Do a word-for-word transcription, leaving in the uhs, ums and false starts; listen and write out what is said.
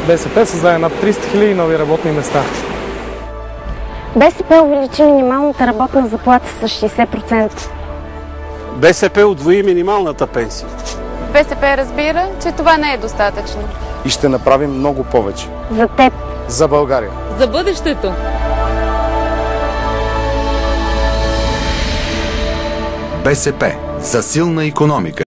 БСП създаде над триста хиляди нови работни места. БСП увеличи минималната работна заплата с шейсет процента. БСП удвои минималната пенсия. БСП разбира, че това не е достатъчно. И ще направим много повече. За теб. За България. За бъдещето. БСП за силна икономика.